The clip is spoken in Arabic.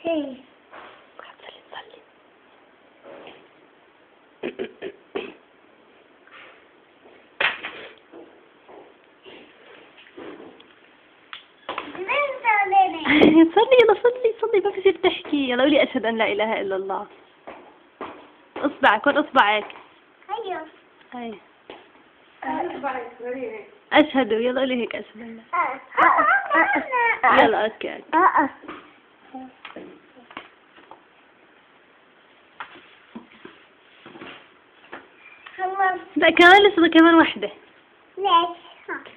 ايه. صلي. صلي يلا صلي ما بصير تحكي. يلا قولي أشهد أن لا إله إلا الله. إصبعك وين إصبعك؟ ايوه. هاي أشهد. يلا قولي هيك أشهد أن لا. يلا أوكي. خلاص. لا كمان لسه كمان وحدة. ليش؟